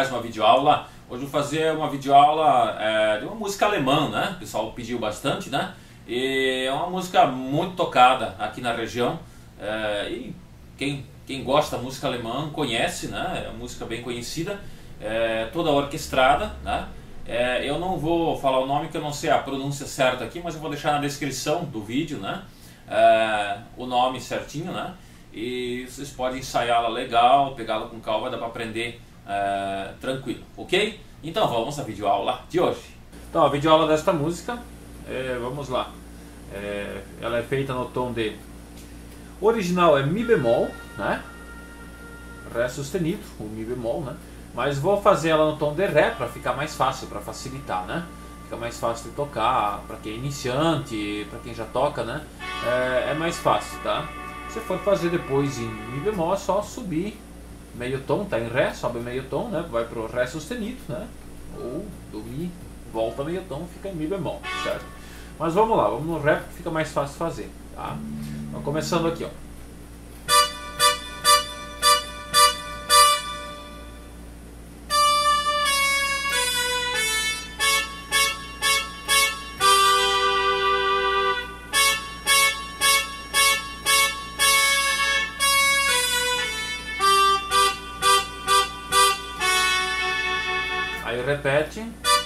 mais uma videoaula. Hoje eu vou fazer uma videoaula de uma música alemã, né? O pessoal pediu bastante, né? E é uma música muito tocada aqui na região. E quem gosta da música alemã conhece, né? É uma música bem conhecida, toda orquestrada, né? Eu não vou falar o nome, que eu não sei a pronúncia certa aqui, mas eu vou deixar na descrição do vídeo, né? O nome certinho, né? E vocês podem ensaiá-la legal, pegá-la com calma, dá para aprender tranquilo, ok? Então vamos à videoaula de hoje. Então a videoaula desta música, vamos lá. Ela é feita no tom de... O original é Mi bemol, né? Ré sustenido, o Mi bemol, né? Mas vou fazer ela no tom de Ré para ficar mais fácil, para facilitar, né? Fica mais fácil de tocar, para quem é iniciante, para quem já toca, né? É mais fácil, tá? Se for fazer depois em Mi bemol, é só subir meio tom, tá em Ré, sobe meio tom, né? Vai pro Ré sustenido, né? Ou do Mi, volta meio tom, fica em Mi bemol, certo? Mas vamos lá, vamos no Ré porque fica mais fácil fazer, tá? Então começando aqui, ó. Aí repete.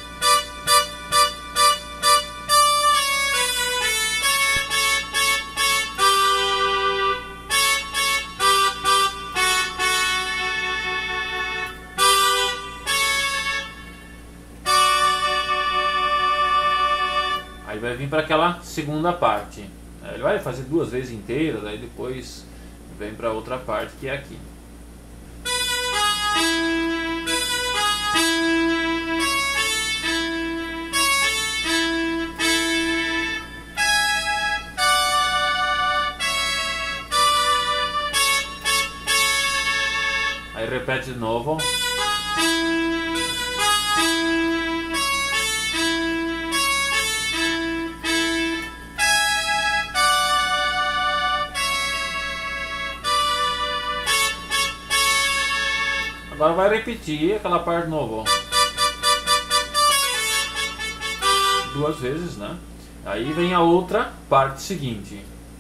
Aí vai vir para aquela segunda parte. Ele vai fazer duas vezes inteiras, aí depois vem para outra parte que é aqui. Aí repete de novo. Agora vai repetir aquela parte de novo. Duas vezes, né? Aí vem a outra parte seguinte.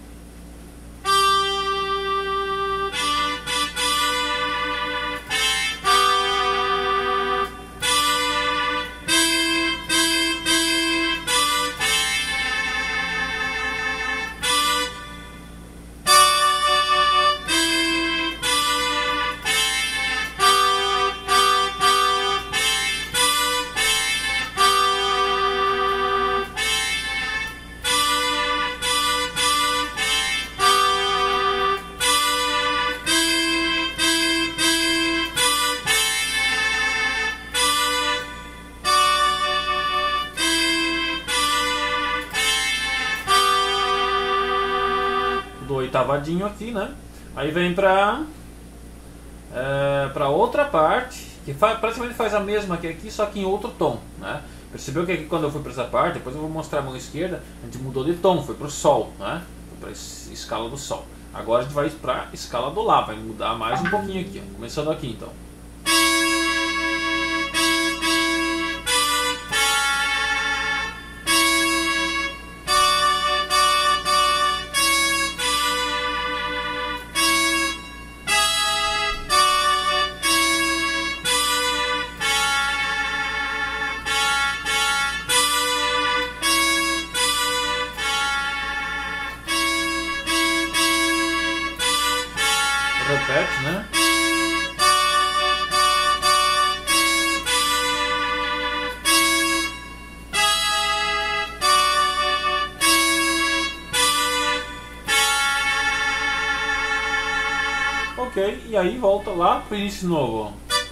Do oitavadinho aqui, né? Aí vem pra outra parte que praticamente faz a mesma que aqui, só que em outro tom, né? Percebeu que aqui quando eu fui para essa parte, depois eu vou mostrar a mão esquerda, a gente mudou de tom, foi pro Sol, né? Foi pra escala do Sol. Agora a gente vai pra escala do Lá, vai mudar mais um pouquinho aqui, ó. Começando aqui então. Repete, né? Ok, e aí volta lá pro início novo.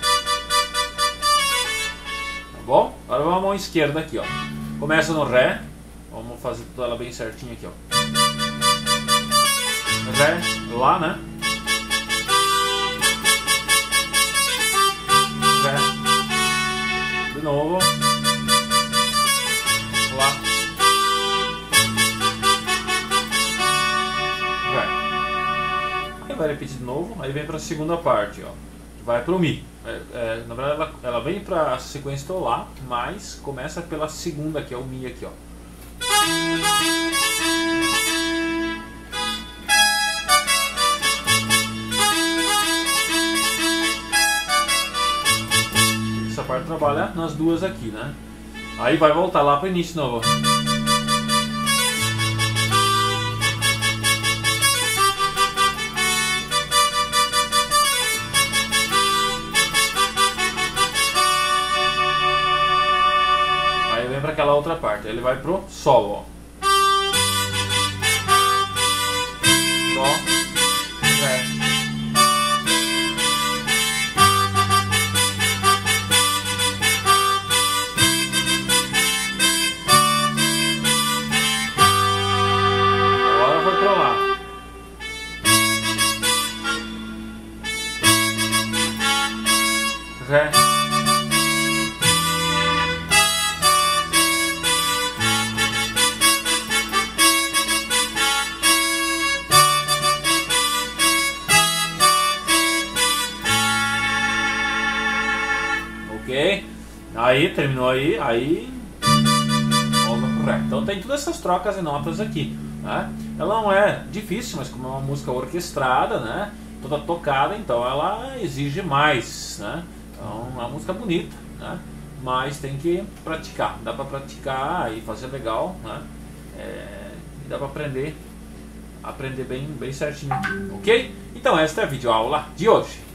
Tá bom? Agora vamos a mão esquerda aqui, ó. Começa no Ré. Vamos fazer toda ela bem certinha aqui, ó. Ré, Lá, né? Ré. De novo. Lá. Ré. Aí vai repetir de novo. Aí vem para a segunda parte, ó. vai pro Mi. Na verdade ela vem para a sequência do Lá, mas começa pela segunda, que é o Mi aqui, ó. Essa parte trabalha nas duas aqui, né? Aí vai voltar lá para o início de novo. Aí vem para aquela outra parte. Aí ele vai pro Sol, ó. Dó, Ré. Agora foi pro Lá. Ré. Ok? Aí, terminou aí volta pro Ré. Então tem todas essas trocas de notas aqui, né? Ela não é difícil, mas como é uma música orquestrada, né? Toda tocada, então ela exige mais, né? Então é uma música bonita, né? Mas tem que praticar. Dá pra praticar e fazer legal, né? E dá pra aprender bem certinho, ok? Então esta é a videoaula de hoje.